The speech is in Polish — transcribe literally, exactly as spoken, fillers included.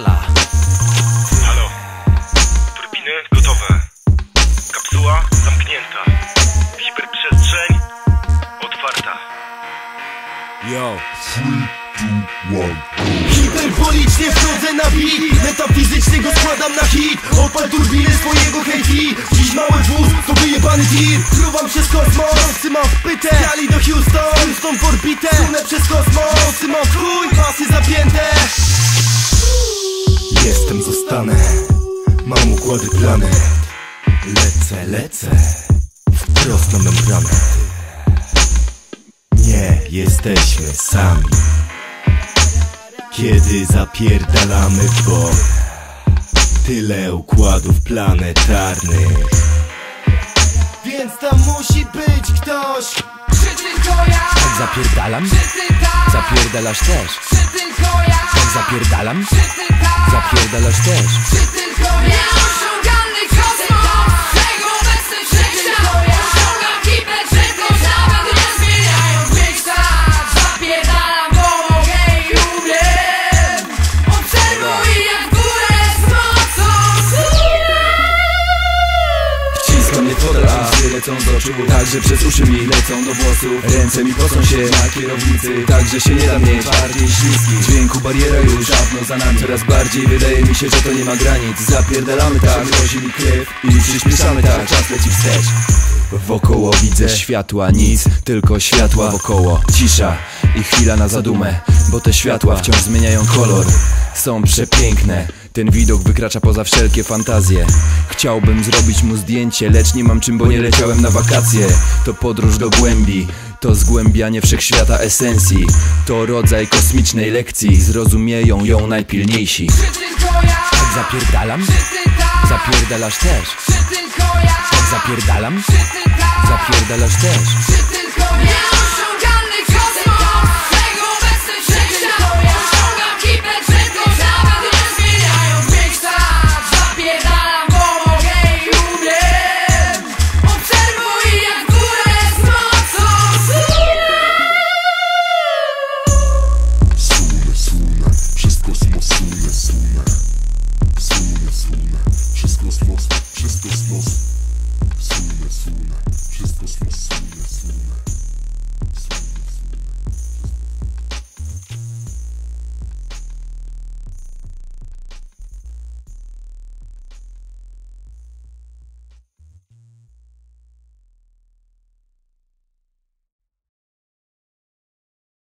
napierdala. Halo, turbiny gotowe. Kapsuła zamknięta. Hiperprzestrzeń otwarta. Yo. Hiperbolicznie wchodzę na beat, metafizycznie go składam na hit. Opal turbiny swojego hejti. Dziś mały wóz to wyjebany tir. Fruwam przez kosmos, ty mam wpytę. Kali do Houston, Houston w orbitę. Sunę przez kosmos, ty mam chuj, pasy zapięte. Jestem, zostanę, mam układy, plany. Lecę, lecę, wprost na membranę. Nie jesteśmy sami, kiedy zapierdalamy w bok. Tyle układów planetarnych, więc tam musi być ktoś. Czy tylko ja? Tak zapierdalam? Czy ty tak? Zapierdalasz też. Czy tylko ja? Tak zapierdalam? Czy ty tak? Zapierdalasz też. Czy tylko ja? Nieosiągalny kosmos, wszechobecny wszechświat. Osiągam hiperprędkość, nawet nie zmieniając miejsca. Zapierdalam, bo mogę i umiem. Obserwuj jak w górę z mocą. Wciska mnie podal, a łzy lecą z oczu. Także przez uszy mi lecą do włosów. Ręce mi pocą się na kierownicy, także się nie da mieć bardziej śliski. Dźwięku bariera już dawno za nami. Coraz bardziej wydaje mi się, że to nie ma granic. Zapierdalamy tak, grozi mi krew i przyspieszamy tak, czas leci wstecz. Wokoło widzę światła, nic, tylko światła wokoło. Cisza i chwila na zadumę, bo te światła wciąż zmieniają kolor. Są przepiękne, ten widok wykracza poza wszelkie fantazje. Chciałbym zrobić mu zdjęcie, lecz nie mam czym, bo nie leciałem na wakacje. To podróż do głębi, to zgłębianie wszechświata esencji. To rodzaj kosmicznej lekcji, zrozumieją ją najpilniejsi. Czy tylko ja? Tak zapierdalam? Czy ty tak? Zapierdalasz też. Czy tylko ja? Tak zapierdalam? Czy ty tak? Zapierdalasz też. Czy tylko ja?